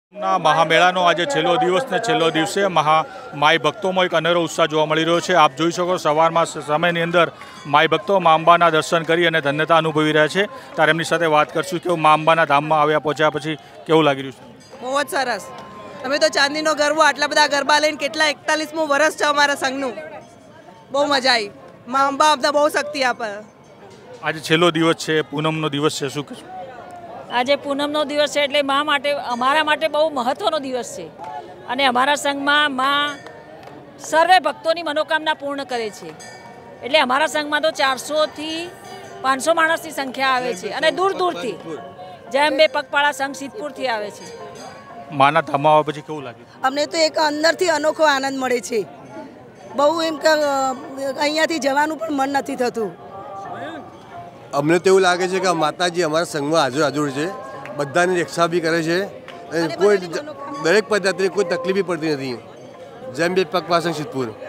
મહામેળાનો આજે છેલ્લો દિવસ ને છેલ્લો દિવસે માઈ ભક્તોમાં એક અનેરો ઉત્સાહ જોવા મળી રહ્યો છે। આપ જોઈ શકો સવારમાં સમયની અંદર માઈ ભક્તો મા અંબાના દર્શન કરી અને ધન્યતા અનુભવી રહ્યા છે। ત્યારે એમની સાથે વાત કરશું કે મા અંબાના ધામમાં આવ્યા પહોંચ્યા પછી કેવું લાગી રહ્યું છે? બહુ જ સરસ। અમે તો ચાંદીનો ગરબો આટલા બધા ગરબા લઈને કેટલા 41મું વર્ષ છે અમારા સંઘનું। બહુ મજા આવી। મા અંબા આપતા બહુ શક્તિ આપે। આજે છેલ્લો દિવસ છે, પૂનમનો દિવસ છે, શું કહેશો? આજે પૂનમનો દિવસ છે એટલે મા માટે અમારા માટે બહુ મહત્ત્વનો દિવસ છે અને અમારા સંઘમાં મા સર્વે ભક્તોની મનોકામના પૂર્ણ કરે છે। એટલે અમારા સંઘમાં તો 400થી 500 માણસની સંખ્યા આવે છે અને દૂર દૂરથી જય અંબે પગપાળા સંઘ સિદ્ધપુરથી આવે છે। માના ધામમાં આવ્યા પછી કેવું લાગ્યું? અમને તો એક અંદરથી અનોખો આનંદ મળે છે। બહુ એમ કે અહીંયાથી જવાનું પણ મન નથી થતું। અમને તો એવું લાગે છે કે માતાજી અમારા સંઘમાં હાજર છે, બધાની રક્ષા બી કરે છે અને કોઈ દરેક પદ્ધતિની કોઈ તકલીફ બી પડતી નથી। જેમ બે પગપાળા સંઘ સિદ્ધપુર।